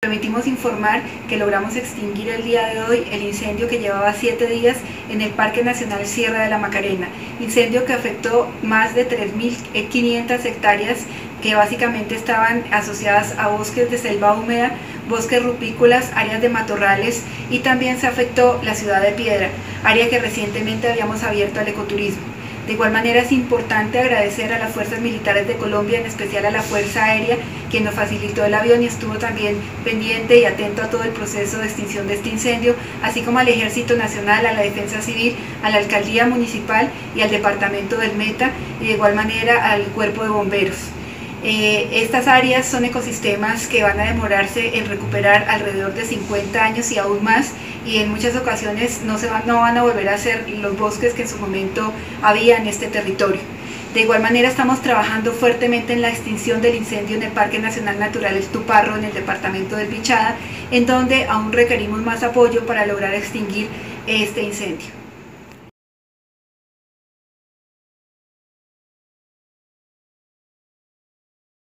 Permitimos informar que logramos extinguir el día de hoy el incendio que llevaba 7 días en el Parque Nacional Sierra de la Macarena, incendio que afectó más de 3.500 hectáreas que básicamente estaban asociadas a bosques de selva húmeda, bosques rupícolas, áreas de matorrales, y también se afectó la ciudad de Piedra, área que recientemente habíamos abierto al ecoturismo. De igual manera es importante agradecer a las Fuerzas Militares de Colombia, en especial a la Fuerza Aérea, quien nos facilitó el avión y estuvo también pendiente y atento a todo el proceso de extinción de este incendio, así como al Ejército Nacional, a la Defensa Civil, a la Alcaldía Municipal y al Departamento del Meta, y de igual manera al Cuerpo de Bomberos. Estas áreas son ecosistemas que van a demorarse en recuperar alrededor de 50 años y aún más, y en muchas ocasiones no van a volver a ser los bosques que en su momento había en este territorio. De igual manera estamos trabajando fuertemente en la extinción del incendio en el Parque Nacional Natural El Tuparro, en el departamento del Bichada, en donde aún requerimos más apoyo para lograr extinguir este incendio.